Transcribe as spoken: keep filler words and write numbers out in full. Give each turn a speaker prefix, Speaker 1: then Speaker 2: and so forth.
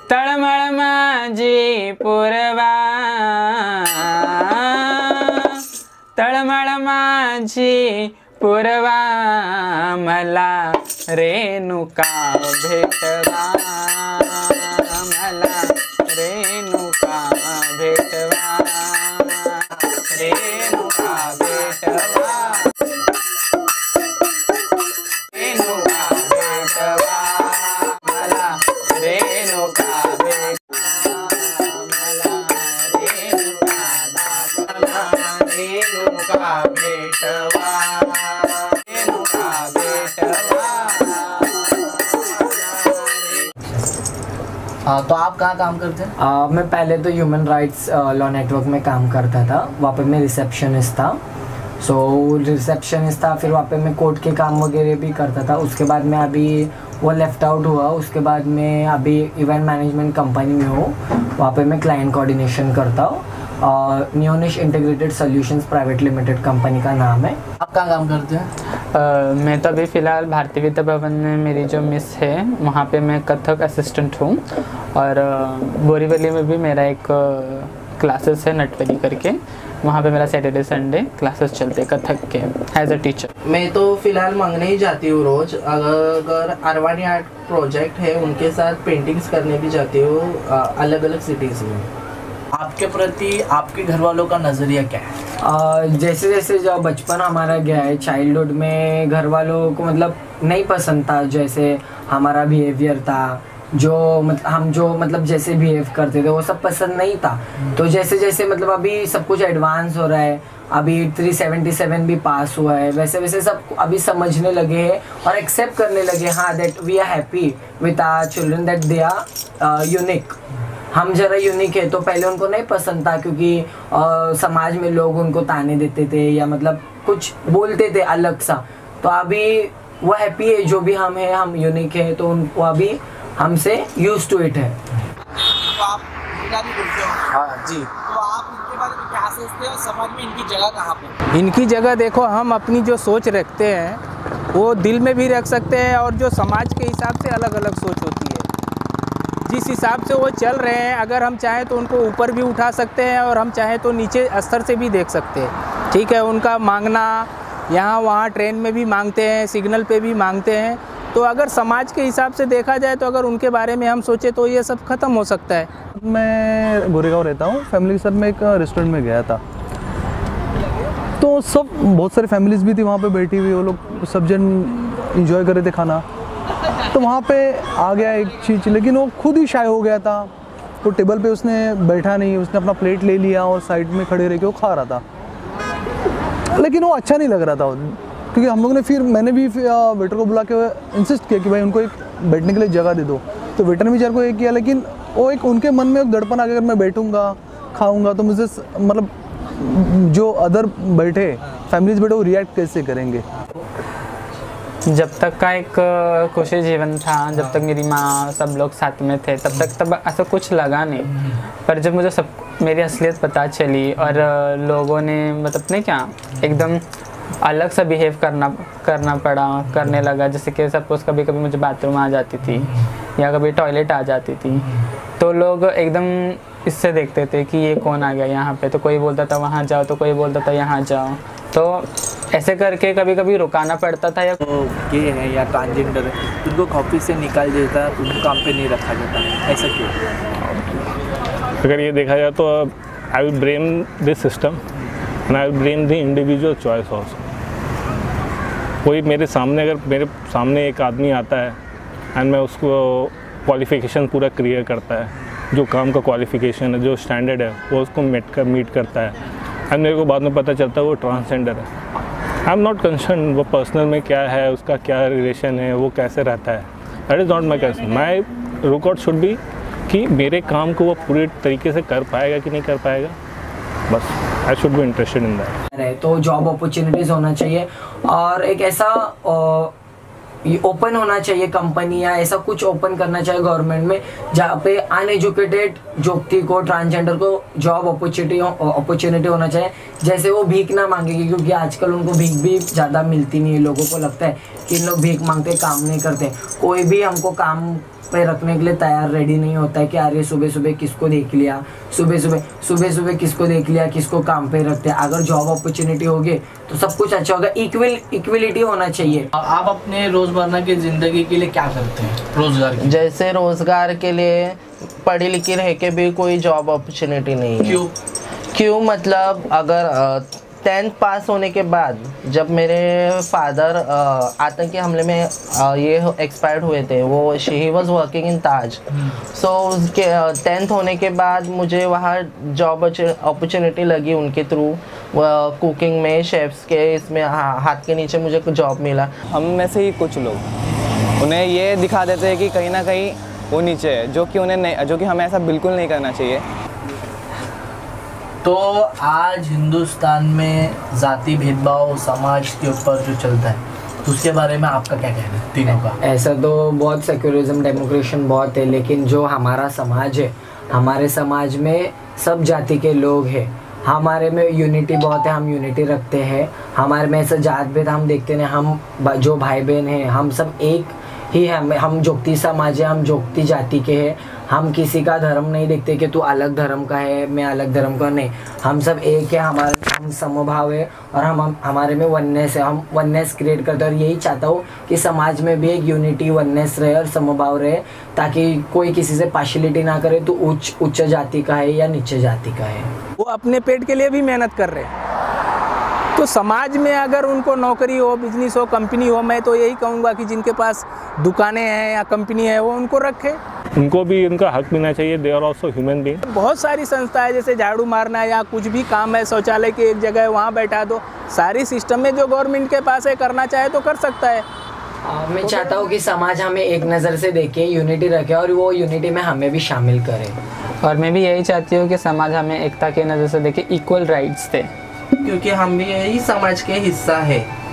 Speaker 1: तळमळ माझी पूर्वा, तळमळ माझी पूर्वा, मला रेणुका भेटवा, मला रेणुका भेटवा, रेणुका भेटवा, रेणुका भेटवा, मला रेणुका भेटवा, मला रेणुका दाखवा, रेणुका भेटवा, रेणुका भेटवा।
Speaker 2: हाँ, तो आप कहाँ काम करते हैं?
Speaker 3: uh, मैं पहले तो ह्यूमन राइट्स लॉ नेटवर्क में काम करता था, वहाँ पे मैं रिसेप्शनिस्ट था। सो so, रिसेप्शनिस्ट था, फिर वहाँ पे मैं कोर्ट के काम वगैरह भी करता था। उसके बाद मैं अभी वो लेफ़्ट आउट हुआ, उसके बाद मैं अभी इवेंट मैनेजमेंट कंपनी में हूँ, वहाँ पे मैं क्लाइंट कोऑर्डिनेशन करता हूँ। Newnish integrated solutions private limited company का नाम है।
Speaker 2: आप कहाँ काम करते हैं?
Speaker 1: uh, मैं तो अभी फ़िलहाल भारतीय विद्या भवन में मेरी जो मिस है वहाँ पे मैं कथक असिस्टेंट हूँ, और बोरीवली में भी मेरा एक क्लासेस है नटवली करके, वहाँ पे मेरा सैटरडे संडे क्लासेस चलते हैं कथक के एज अ टीचर।
Speaker 2: मैं तो फ़िलहाल मांगने ही जाती हूँ रोज़। अगर आरवानी आर्ट प्रोजेक्ट है उनके साथ पेंटिंग्स करने भी जाती हूँ अलग अलग सिटीज़ में। आपके प्रति आपके घर वालों का नज़रिया क्या है?
Speaker 3: uh, जैसे जैसे जब बचपन हमारा गया है, चाइल्डहुड में घर वालों को मतलब नहीं पसंद था जैसे हमारा बिहेवियर था, जो मतलब हम जो मतलब जैसे बिहेव करते थे वो सब पसंद नहीं था। तो जैसे जैसे मतलब अभी सब कुछ एडवांस हो रहा है, अभी थ्री सेवेंटी सेवन भी पास हुआ है, वैसे वैसे सब अभी समझने लगे हैं और एक्सेप्ट करने लगे, हाँ that we are happy with our children that they are unique. हम जरा यूनिक है। तो पहले उनको नहीं पसंद था क्योंकि आ, समाज में लोग उनको ताने देते थे या मतलब कुछ बोलते थे अलग सा। तो अभी वो हैप्पी है जो भी हम हैं, हम यूनिक है, तो उनको अभी हमसे यूज टू इट है।
Speaker 2: तो आप बोलते हो?
Speaker 4: हाँ जी।
Speaker 2: तो आप इनके बारे में क्या सोचते हैं और समाज में इनकी जगह कहाँ पे?
Speaker 4: इनकी जगह देखो, हम अपनी जो सोच रखते हैं वो दिल में भी रख सकते हैं, और जो समाज के हिसाब से अलग अलग सोच होती है, जिस हिसाब से वो चल रहे हैं, अगर हम चाहें तो उनको ऊपर भी उठा सकते हैं और हम चाहें तो नीचे स्तर से भी देख सकते हैं। ठीक है, उनका मांगना यहाँ वहाँ ट्रेन में भी मांगते हैं, सिग्नल पे भी मांगते हैं। तो अगर समाज के हिसाब से देखा जाए तो अगर उनके बारे में हम सोचें तो ये सब ख़त्म हो सकता है।
Speaker 5: मैं गोरेगांव रहता हूँ, फैमिली के साथ मैं एक रेस्टोरेंट में गया था, तो सब बहुत सारी फैमिलीज़ भी थी वहाँ पे बैठी हुई, वो लोग सब जन इंजॉय कर रहे थे खाना। तो वहाँ पे आ गया एक चीज़, लेकिन वो खुद ही शाय हो गया था। वो टेबल पे उसने बैठा नहीं, उसने अपना प्लेट ले लिया और साइड में खड़े रह के वो खा रहा था, लेकिन वो अच्छा नहीं लग रहा था। क्योंकि हम लोग ने फिर मैंने भी वेटर को बुला के इंसिस्ट किया कि भाई उनको एक बैठने के लिए जगह दे दो। तो वेटर ने बेचारे को ये किया, लेकिन वो एक उनके मन में एक दड़पन आ गया, अगर मैं बैठूंगा खाऊंगा तो मुझे मतलब जो अदर बैठे फैमिलीज बैठे वो रिएक्ट कैसे करेंगे।
Speaker 1: जब तक का एक खुशी जीवन था, जब तक मेरी माँ सब लोग साथ में थे, तब तक तब ऐसा कुछ लगा नहीं। पर जब मुझे सब मेरी असलियत पता चली और लोगों ने मतलब नहीं क्या एकदम अलग सा बिहेव करना करना पड़ा करने लगा। जैसे कि सपोज़ कभी कभी मुझे बाथरूम आ जाती थी या कभी टॉयलेट आ जाती थी, तो लोग एकदम इससे देखते थे कि ये कौन आ गया यहाँ पे। तो कोई बोलता था वहाँ जाओ, तो कोई बोलता था यहाँ जाओ। तो ऐसे करके कभी कभी रुकाना पड़ता था। या
Speaker 2: तो गे है या ट्रांसजेंडर है, उनको ऑफिस से निकाल देता है, उनको काम पे नहीं रखा जाता, ऐसा क्यों?
Speaker 6: अगर ये देखा जाए तो I will blame this system and I will blame the individual choice also. कोई मेरे सामने अगर मेरे सामने एक आदमी आता है एंड मैं उसको क्वालिफ़िकेशन पूरा क्लियर करता है, जो काम का क्वालिफ़िकेशन है, जो स्टैंडर्ड है, वो उसको मीट कर मीट करता है, एंड मेरे को बाद में पता चलता है वो ट्रांसजेंडर है। आई एम नॉट कंसर्न वो पर्सनल में क्या है, उसका क्या रिलेशन है, वो कैसे रहता है, that is not my concern. My lookout should be कि मेरे काम को वो पूरे तरीके से कर पाएगा कि नहीं कर पाएगा, बस I should be interested in that.
Speaker 3: तो जॉब अपॉर्चुनिटीज़ होना चाहिए और एक ऐसा ओपन होना चाहिए कंपनी या ऐसा कुछ ओपन करना चाहिए गवर्नमेंट में जहाँ पे अनएजुकेटेड व्यक्ति को, ट्रांसजेंडर को जॉब अपॉर्चुनिटी अपॉर्चुनिटी होना चाहिए, जैसे वो भीख ना मांगेगी। क्योंकि आजकल उनको भीख भी ज़्यादा मिलती नहीं है। लोगों को लगता है कि इन लोग भीख मांगते काम नहीं करते। कोई भी हमको काम पे रखने के लिए तैयार रेडी नहीं होता है कि अरे सुबह सुबह किसको देख लिया, सुबह सुबह सुबह सुबह किसको देख लिया, किसको काम पे रखते हैं। अगर जॉब अपॉर्चुनिटी होगी तो सब कुछ अच्छा होगा, इक्वल इक्वलिटी होना चाहिए।
Speaker 2: आप अपने रोजमर्रा की जिंदगी के लिए क्या करते हैं रोजगार के?
Speaker 7: जैसे रोजगार के लिए पढ़ी लिखी रह के भी कोई जॉब अपॉर्चुनिटी नहीं है।
Speaker 2: क्यों
Speaker 7: क्यों मतलब अगर टेंथ पास होने के बाद जब मेरे फादर आतंकी हमले में आ, ये एक्सपायर्ड हुए थे, वो ही वॉज वर्किंग इन ताज, सो उसके टेंथ होने के बाद मुझे वहाँ जॉब अपॉर्चुनिटी लगी उनके थ्रू, कुकिंग में, शेफ्स के इसमें हा, हाथ के नीचे मुझे कुछ जॉब मिला।
Speaker 8: हम में से ही कुछ लोग उन्हें ये दिखा देते हैं कि कहीं ना कहीं वो नीचे है, जो कि उन्हें नहीं, जो कि हमें ऐसा बिल्कुल नहीं करना चाहिए।
Speaker 2: तो आज हिंदुस्तान में जाति भेदभाव समाज के ऊपर जो चलता है, तो उसके बारे में आपका क्या कहना है तीनों का?
Speaker 3: ऐसा तो बहुत सेक्युलरिज्म डेमोक्रेशन बहुत है, लेकिन जो हमारा समाज है, हमारे समाज में सब जाति के लोग हैं, हमारे में यूनिटी बहुत है, हम यूनिटी रखते हैं। हमारे में ऐसा जात भेद हम देखते नहीं, हम जो भाई बहन हैं हम सब एक ही है। हम जोगती समाज है, हम जोगती जाति के हैं, हम किसी का धर्म नहीं देखते कि तू अलग धर्म का है मैं अलग धर्म का, नहीं, हम सब एक है, हमारे हम समभाव है और हम, हम हमारे में वननेस है, हम वननेस क्रिएट करते हैं। और यही चाहता हूँ कि समाज में भी एक यूनिटी वननेस रहे और समभाव रहे, ताकि कोई किसी से पार्शियलिटी ना करे तो उच्च उच्च जाति का है या नीचे जाति का है।
Speaker 4: वो अपने पेट के लिए भी मेहनत कर रहे हैं, तो समाज में अगर उनको नौकरी हो, बिजनेस हो, कंपनी हो, मैं तो यही कहूँगा कि जिनके पास दुकानें हैं या कंपनी है वो उनको रखे,
Speaker 6: उनको भी उनका हक मिलना चाहिए। They are also human being.
Speaker 4: बहुत सारी संस्थाएं जैसे झाड़ू मारना या कुछ भी काम है, शौचालय की एक जगह है वहाँ बैठा दो, सारी सिस्टम में जो गवर्नमेंट के पास है करना चाहे तो कर सकता है।
Speaker 3: आ, मैं चाहता हूँ कि समाज हमें एक नज़र से देखे, यूनिटी रखे और वो यूनिटी में हमें भी शामिल करे।
Speaker 1: और मैं भी यही चाहती हूँ कि समाज हमें एकता की नज़र से देखे, इक्वल राइट्स थे,
Speaker 2: क्योंकि हम भी यही समाज के हिस्सा है।